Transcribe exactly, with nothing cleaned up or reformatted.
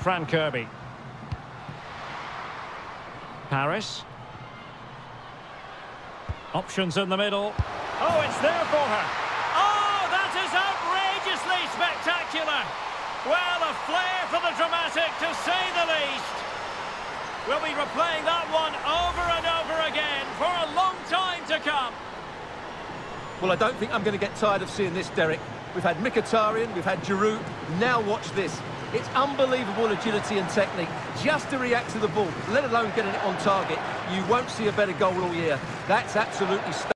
Fran Kirby. Paris. Options in the middle. Oh, it's there for her. Oh, that is outrageously spectacular. Well, a flair for the dramatic, to say the least. We'll be replaying that one over and over again for a long time to come. Well, I don't think I'm going to get tired of seeing this, Derek. We've had Mkhitaryan, we've had Giroud. Now watch this. It's unbelievable agility and technique just to react to the ball, let alone getting it on target. You won't see a better goal all year. That's absolutely stunning.